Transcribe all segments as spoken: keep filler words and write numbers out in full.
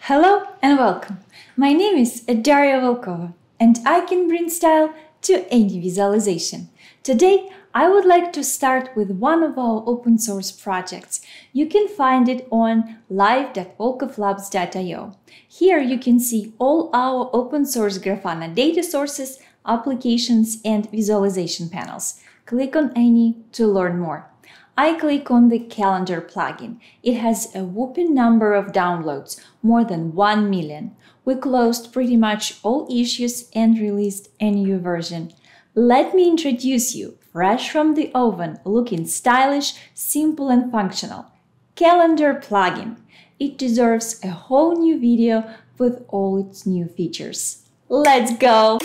Hello and welcome. My name is Daria Volkova and I can bring style to any visualization. Today, I would like to start with one of our open source projects. You can find it on live dot volkovlabs dot i o. Here you can see all our open source Grafana data sources, applications, and visualization panels. Click on any to learn more. I click on the calendar plugin. It has a whopping number of downloads, more than one million. We closed pretty much all issues and released a new version. Let me introduce you, fresh from the oven, looking stylish, simple and functional. Calendar plugin. It deserves a whole new video with all its new features. Let's go!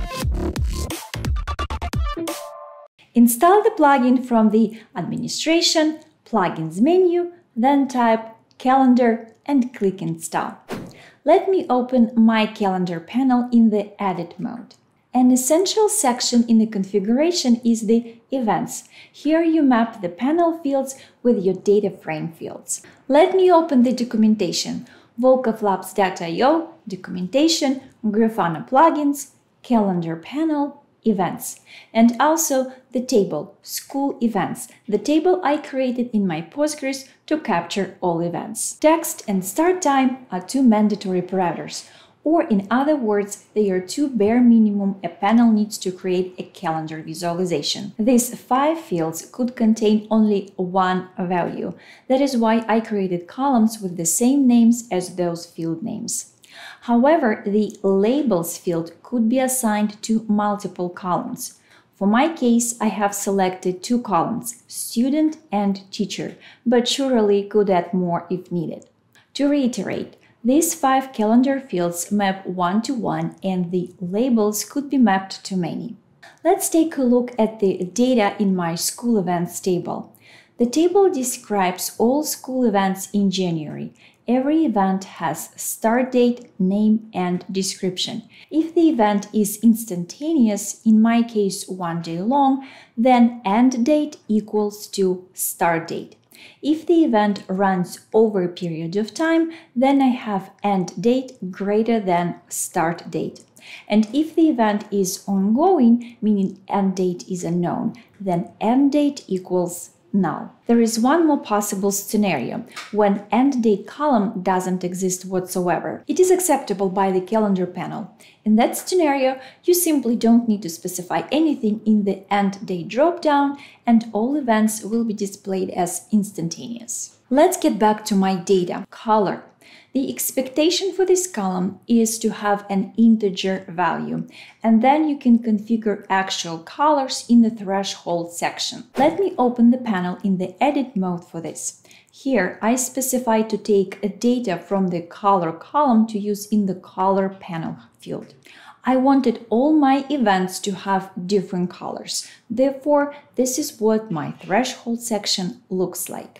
Install the plugin from the Administration, Plugins menu, then type Calendar and click Install. Let me open my calendar panel in the Edit mode. An essential section in the configuration is the Events. Here you map the panel fields with your data frame fields. Let me open the documentation. volkovlabs dot i o, Documentation, Grafana Plugins, Calendar Panel, Events, and also the table, School Events, the table I created in my Postgres to capture all events. Text and start time are two mandatory parameters, or in other words, they are two bare minimum a panel needs to create a calendar visualization. These five fields could contain only one value. That is why I created columns with the same names as those field names. However, the Labels field could be assigned to multiple columns. For my case, I have selected two columns, Student and Teacher, but surely could add more if needed. To reiterate, these five calendar fields map one-to-one and the labels could be mapped to many. Let's take a look at the data in my school events table. The table describes all school events in January. Every event has start date, name, and description. If the event is instantaneous, in my case one day long, then end date equals to start date. If the event runs over a period of time, then I have end date greater than start date. And if the event is ongoing, meaning end date is unknown, then end date equals null. There is one more possible scenario, when end date column doesn't exist whatsoever. It is acceptable by the calendar panel. In that scenario, you simply don't need to specify anything in the end date dropdown, and all events will be displayed as instantaneous. Let's get back to my data, color. The expectation for this column is to have an integer value, and then you can configure actual colors in the threshold section. Let me open the panel in the Edit mode for this. Here, I specify to take a data from the color column to use in the color panel field. I wanted all my events to have different colors. Therefore, this is what my threshold section looks like.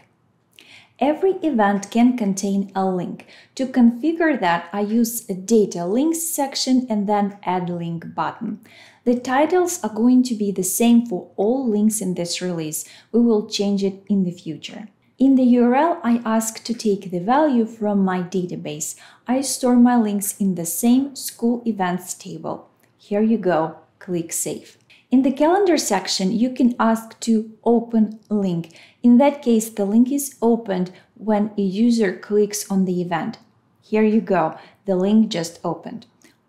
Every event can contain a link. To configure that, I use a data links section and then add link button. The titles are going to be the same for all links in this release. We will change it in the future. In the U R L, I ask to take the value from my database. I store my links in the same school events table. Here you go, click Save. In the calendar section, you can ask to open link. In that case, the link is opened when a user clicks on the event. Here you go, the link just opened.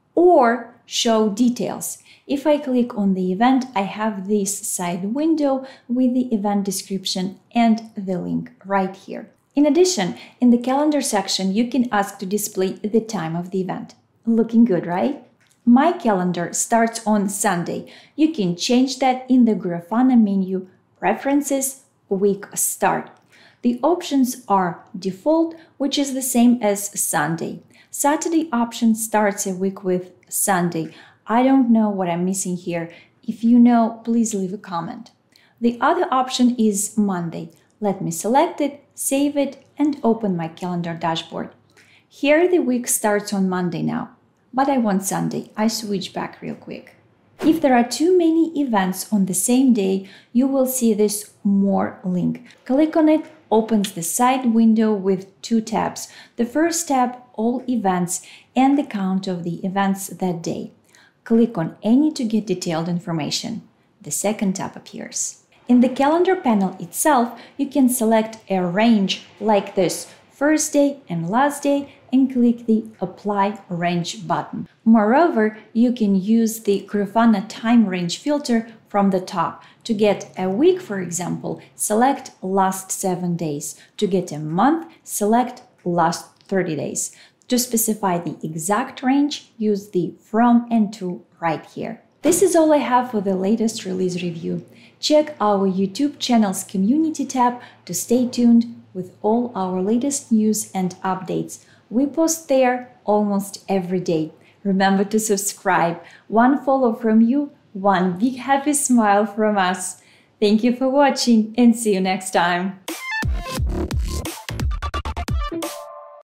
Or show details. If I click on the event, I have this side window with the event description and the link right here. In addition, in the calendar section, you can ask to display the time of the event. Looking good, right? My calendar starts on Sunday. You can change that in the Grafana menu, Preferences, Week Start. The options are Default, which is the same as Sunday. Saturday option starts a week with Sunday. I don't know what I'm missing here. If you know, please leave a comment. The other option is Monday. Let me select it, save it, and open my calendar dashboard. Here the week starts on Monday now. But I want Sunday. I switch back real quick. If there are too many events on the same day, you will see this More link. Click on it, opens the side window with two tabs. The first tab all events and the count of the events that day. Click on any to get detailed information. The second tab appears. In the calendar panel itself, you can select a range like this, first day and last day, and click the Apply Range button. Moreover, you can use the Grafana time range filter from the top. To get a week, for example, select last seven days. To get a month, select last thirty days. To specify the exact range, use the From and To right here. This is all I have for the latest release review. Check our YouTube channel's community tab to stay tuned with all our latest news and updates. We post there almost every day. Remember to subscribe. One follow from you, one big happy smile from us. Thank you for watching and see you next time.